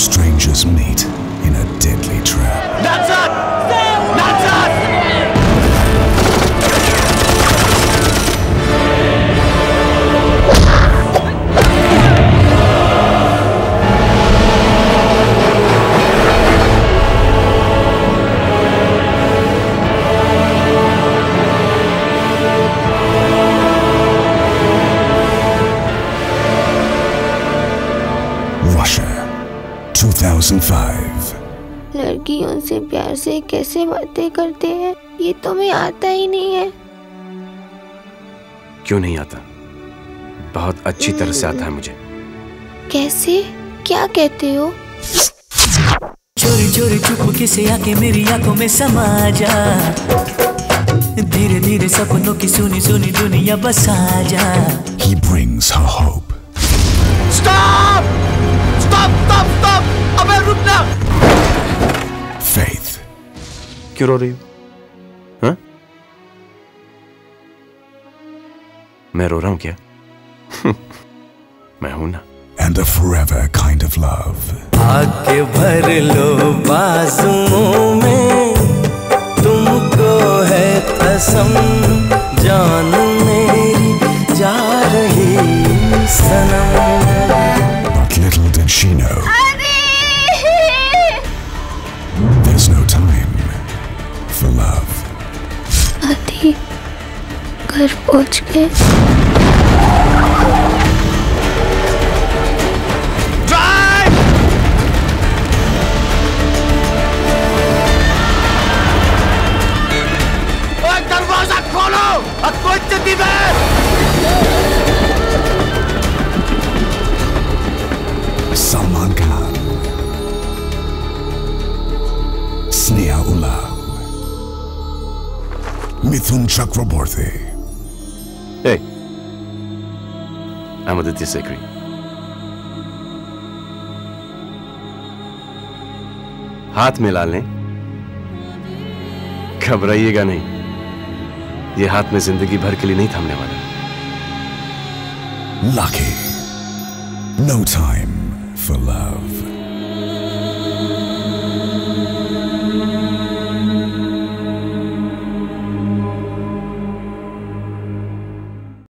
strangers meet in a deadly trap. That's us! That's us! Russia, 2005. लड़कियों से प्यार से कैसे बातें करते हैं, ये तुम्हें आता ही नहीं है। क्यों नहीं आता? बहुत अच्छी तरह से आता है मुझे। कैसे? क्या कहते हो? चोरी चोरी चुपके से आके मेरी आंखों में समा जा, धीरे धीरे सपनों की सुनी सुनी दुनिया बसा जा। He brings her hope. Stop! Stop! Stop! Stop! अबे रुकना! Faith. क्यों रो रही हो? हाँ? मैं रो रहा हूँ क्या? मैं हूं ना। And a forever kind of love. आके भर लो बाजुओं में, तुमको है कसम, जान मेरी जा रही सनम। But little did she know, there's no time for love. आदि घर पहुंच गए। Drive! ओए दरवाजा खोलो! अब कोई जल्दी में! Salman Khan, Sneha Ullal, Mithun Chakraborty. Hey, I'm Aditya Sekri. हाथ मिला लें, घबराइएगा नहीं। ये हाथ में जिंदगी भर के लिए नहीं थामने वाला। Lucky, no time for love.